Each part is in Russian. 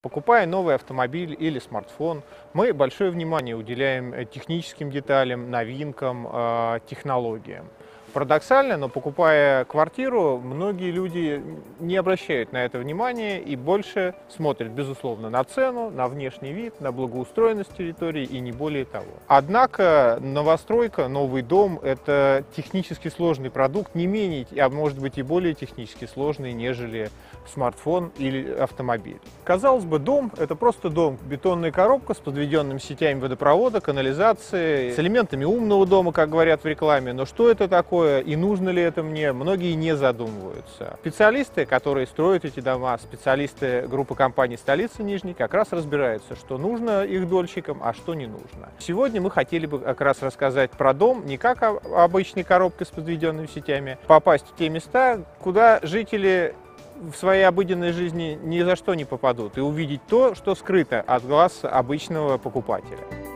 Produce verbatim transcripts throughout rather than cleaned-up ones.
Покупая новый автомобиль или смартфон, мы большое внимание уделяем техническим деталям, новинкам, э, технологиям. Парадоксально, но покупая квартиру, многие люди не обращают на это внимания и больше смотрят, безусловно, на цену, на внешний вид, на благоустроенность территории и не более того. Однако новостройка, новый дом – это технически сложный продукт, не менее, а может быть и более технически сложный, нежели смартфон или автомобиль. Казалось бы, дом – это просто дом, бетонная коробка с подведенными сетями водопровода, канализации, с элементами умного дома, как говорят в рекламе. Но что это такое и нужно ли это мне, многие не задумываются. Специалисты, которые строят эти дома, специалисты группы компаний «Столица Нижней», как раз разбираются, что нужно их дольщикам, а что не нужно. Сегодня мы хотели бы как раз рассказать про дом не как обычной коробкой с подведенными сетями, попасть в те места, куда жители в своей обыденной жизни ни за что не попадут, и увидеть то, что скрыто от глаз обычного покупателя.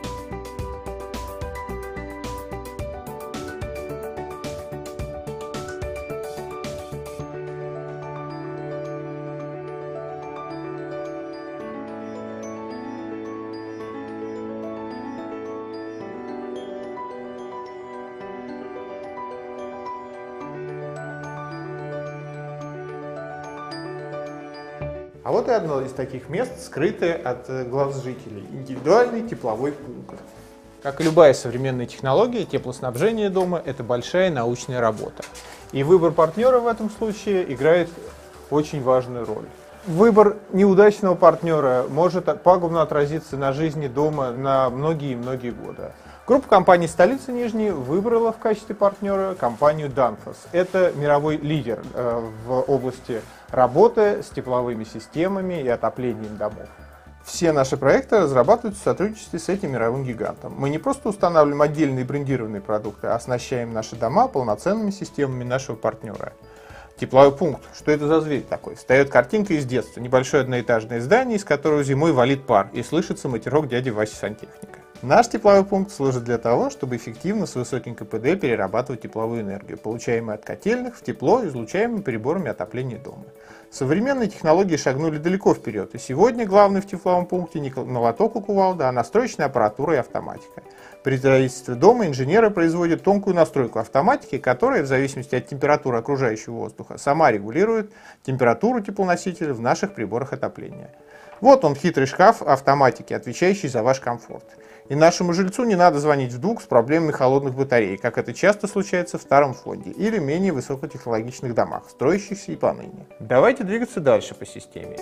А вот и одно из таких мест, скрытое от глаз жителей – индивидуальный тепловой пункт. Как и любая современная технология, теплоснабжение дома – это большая научная работа. И выбор партнера в этом случае играет очень важную роль. Выбор неудачного партнера может пагубно отразиться на жизни дома на многие-многие годы. Группа компаний «Столица Нижней» выбрала в качестве партнера компанию Danfoss. Это мировой лидер э, в области работы с тепловыми системами и отоплением домов. Все наши проекты разрабатываются в сотрудничестве с этим мировым гигантом. Мы не просто устанавливаем отдельные брендированные продукты, а оснащаем наши дома полноценными системами нашего партнера. Тепловой пункт. Что это за зверь такой? Встает картинка из детства. Небольшое одноэтажное здание, из которого зимой валит пар, и слышится матерок дяди Васи сантехника. Наш тепловой пункт служит для того, чтобы эффективно с высоким ка пэ дэ перерабатывать тепловую энергию, получаемую от котельных в тепло, излучаемым приборами отопления дома. Современные технологии шагнули далеко вперед, и сегодня главный в тепловом пункте не молоток и кувалда, а настроечная аппаратура и автоматика. При строительстве дома инженеры производят тонкую настройку автоматики, которая, в зависимости от температуры окружающего воздуха, сама регулирует температуру теплоносителя в наших приборах отопления. Вот он, хитрый шкаф автоматики, отвечающий за ваш комфорт. И нашему жильцу не надо звонить в ДУК с проблемами холодных батарей, как это часто случается в старом фонде или менее высокотехнологичных домах, строящихся и поныне. Давайте двигаться дальше по системе.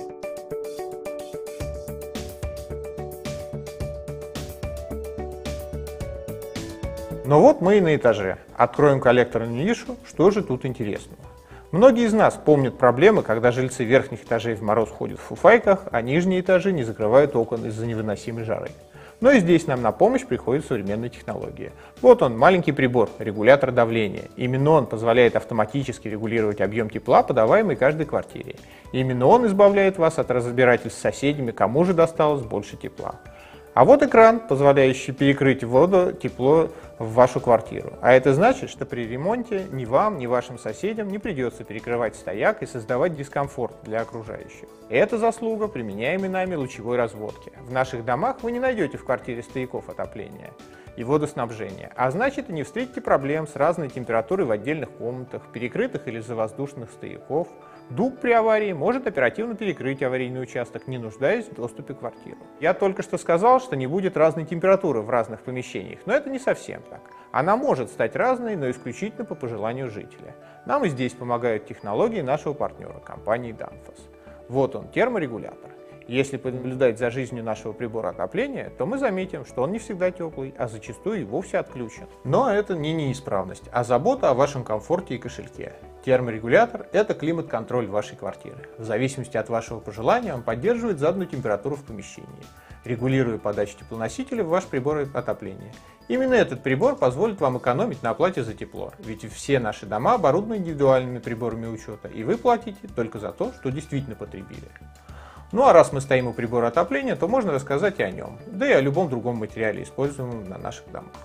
Но вот мы и на этаже. Откроем коллекторную нишу, что же тут интересного. Многие из нас помнят проблемы, когда жильцы верхних этажей в мороз ходят в фуфайках, а нижние этажи не закрывают окон из-за невыносимой жары. Но и здесь нам на помощь приходит современная технология. Вот он, маленький прибор, регулятор давления. Именно он позволяет автоматически регулировать объем тепла, подаваемый каждой квартире. Именно он избавляет вас от разбирательств с соседями, кому же досталось больше тепла. А вот экран, позволяющий перекрыть воду, тепло в вашу квартиру. А это значит, что при ремонте ни вам, ни вашим соседям не придется перекрывать стояк и создавать дискомфорт для окружающих. Это заслуга применяемой нами лучевой разводки. В наших домах вы не найдете в квартире стояков отопления и водоснабжения, а значит и не встретите проблем с разной температурой в отдельных комнатах, перекрытых или завоздушных стояков. ДУК при аварии может оперативно перекрыть аварийный участок, не нуждаясь в доступе к квартире. Я только что сказал, что не будет разной температуры в разных помещениях, но это не совсем так. Она может стать разной, но исключительно по пожеланию жителя. Нам и здесь помогают технологии нашего партнера, компании Danfoss. Вот он, терморегулятор. Если понаблюдать за жизнью нашего прибора отопления, то мы заметим, что он не всегда теплый, а зачастую и вовсе отключен. Но это не неисправность, а забота о вашем комфорте и кошельке. Терморегулятор – это климат-контроль вашей квартиры. В зависимости от вашего пожелания он поддерживает заданную температуру в помещении, регулируя подачу теплоносителя в ваш прибор отопления. Именно этот прибор позволит вам экономить на оплате за тепло, ведь все наши дома оборудованы индивидуальными приборами учета, и вы платите только за то, что действительно потребили. Ну а раз мы стоим у прибора отопления, то можно рассказать и о нем, да и о любом другом материале, используемом на наших домах.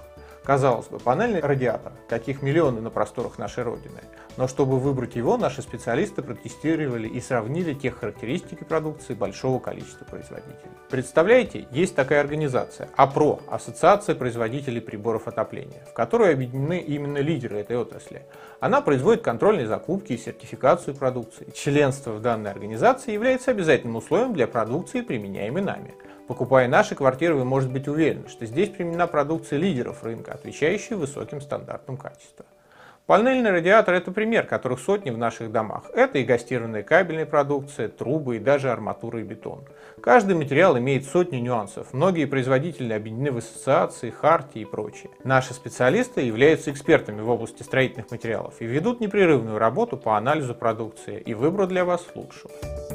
Казалось бы, панельный радиатор, каких миллионы на просторах нашей Родины. Но чтобы выбрать его, наши специалисты протестировали и сравнили те характеристики продукции большого количества производителей. Представляете, есть такая организация АПРО, Ассоциация производителей приборов отопления, в которой объединены именно лидеры этой отрасли. Она производит контрольные закупки и сертификацию продукции. Членство в данной организации является обязательным условием для продукции, применяемой нами. Покупая наши квартиры, вы можете быть уверены, что здесь применена продукция лидеров рынка, отвечающая высоким стандартам качества. Панельный радиатор – это пример, которых сотни в наших домах. Это и гастированная кабельная продукция, трубы и даже арматура и бетон. Каждый материал имеет сотни нюансов. Многие производители объединены в ассоциации, хартии и прочее. Наши специалисты являются экспертами в области строительных материалов и ведут непрерывную работу по анализу продукции и выбору для вас лучшего.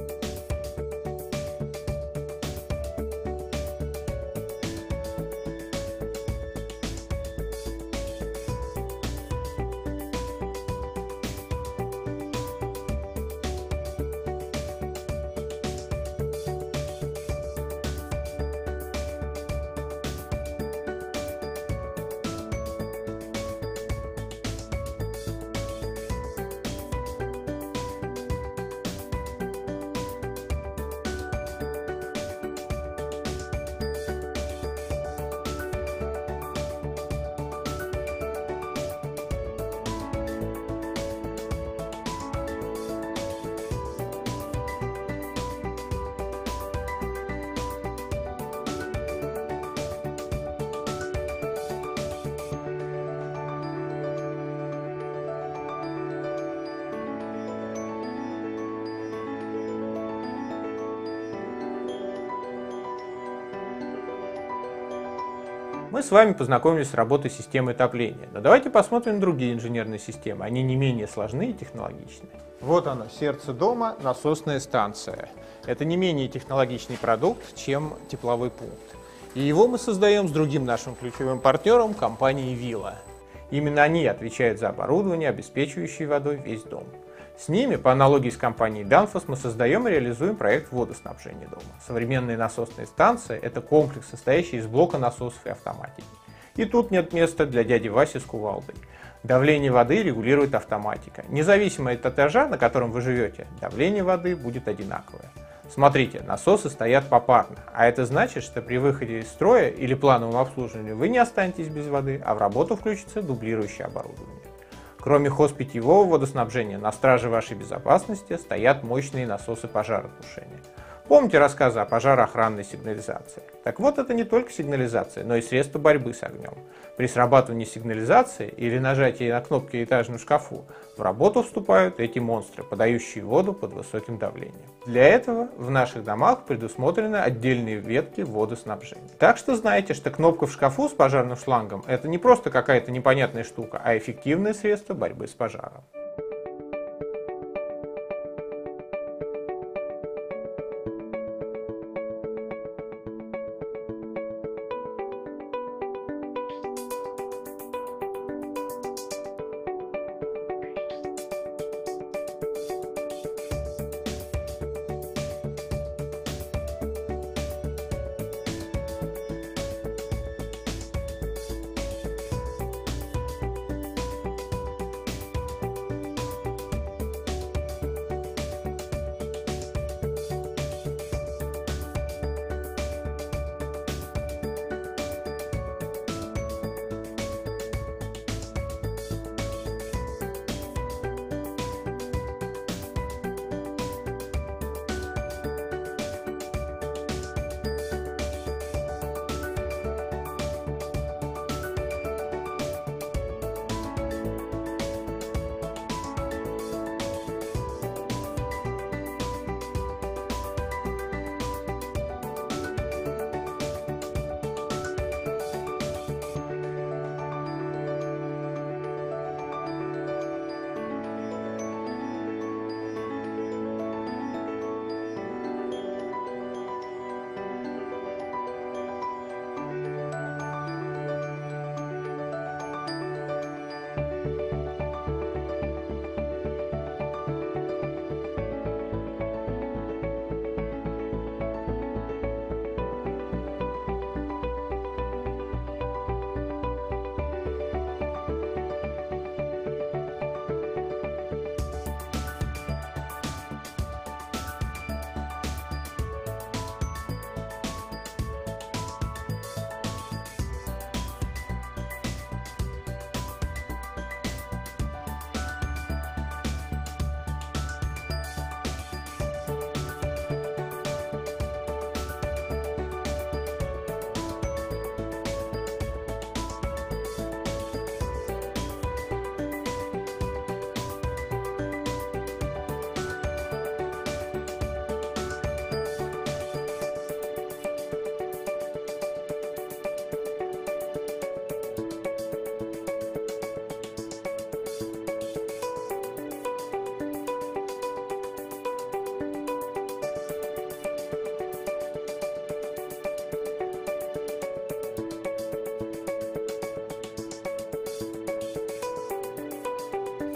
Мы с вами познакомились с работой системы отопления, но давайте посмотрим другие инженерные системы, они не менее сложны и технологичны. Вот оно, сердце дома, насосная станция. Это не менее технологичный продукт, чем тепловой пункт. И его мы создаем с другим нашим ключевым партнером, компанией Вилла. Именно они отвечают за оборудование, обеспечивающее водой весь дом. С ними, по аналогии с компанией Danfoss, мы создаем и реализуем проект водоснабжения дома. Современные насосные станции – это комплекс, состоящий из блока насосов и автоматики. И тут нет места для дяди Васи с кувалдой. Давление воды регулирует автоматика. Независимо от этажа, на котором вы живете, давление воды будет одинаковое. Смотрите, насосы стоят попарно, а это значит, что при выходе из строя или плановом обслуживании вы не останетесь без воды, а в работу включится дублирующее оборудование. Кроме хозпитьевого водоснабжения, на страже вашей безопасности стоят мощные насосы пожаротушения. Помните рассказы о пожароохранной сигнализации? Так вот, это не только сигнализация, но и средство борьбы с огнем. При срабатывании сигнализации или нажатии на кнопки в этажном шкафу в работу вступают эти монстры, подающие воду под высоким давлением. Для этого в наших домах предусмотрены отдельные ветки водоснабжения. Так что знайте, что кнопка в шкафу с пожарным шлангом – это не просто какая-то непонятная штука, а эффективное средство борьбы с пожаром.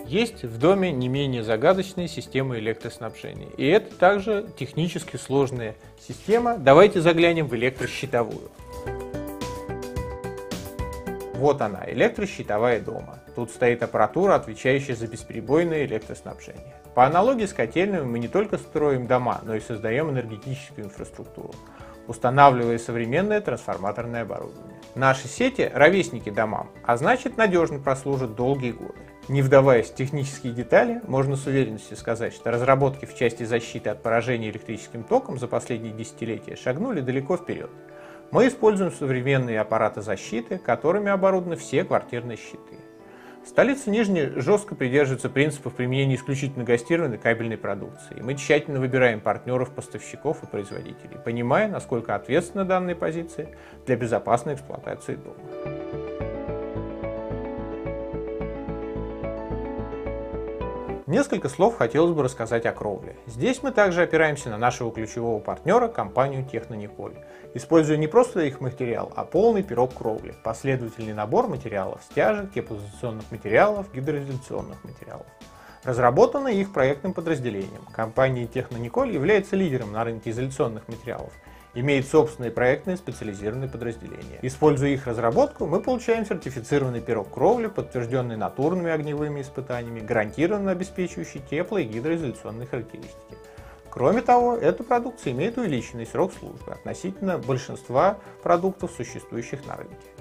Есть в доме не менее загадочные системы электроснабжения. И это также технически сложная система. Давайте заглянем в электрощитовую. Вот она, электрощитовая дома. Тут стоит аппаратура, отвечающая за бесперебойное электроснабжение. По аналогии с котельными мы не только строим дома, но и создаем энергетическую инфраструктуру, устанавливая современное трансформаторное оборудование. Наши сети – ровесники домам, а значит надежно прослужат долгие годы. Не вдаваясь в технические детали, можно с уверенностью сказать, что разработки в части защиты от поражения электрическим током за последние десятилетия шагнули далеко вперед. Мы используем современные аппараты защиты, которыми оборудованы все квартирные щиты. Столица Нижняя жестко придерживается принципов применения исключительно гастированной кабельной продукции. Мы тщательно выбираем партнеров, поставщиков и производителей, понимая, насколько ответственна данная позиция для безопасной эксплуатации дома. Несколько слов хотелось бы рассказать о кровле. Здесь мы также опираемся на нашего ключевого партнера, компанию Технониколь, используя не просто их материал, а полный пирог кровли, последовательный набор материалов: стяжек, теплоизоляционных материалов, гидроизоляционных материалов. Разработано их проектным подразделением. Компания Технониколь является лидером на рынке изоляционных материалов, имеет собственные проектные специализированные подразделения. Используя их разработку, мы получаем сертифицированный пирог кровли, подтвержденный натурными огневыми испытаниями, гарантированно обеспечивающий тепло- и гидроизоляционные характеристики. Кроме того, эта продукция имеет увеличенный срок службы относительно большинства продуктов, существующих на рынке.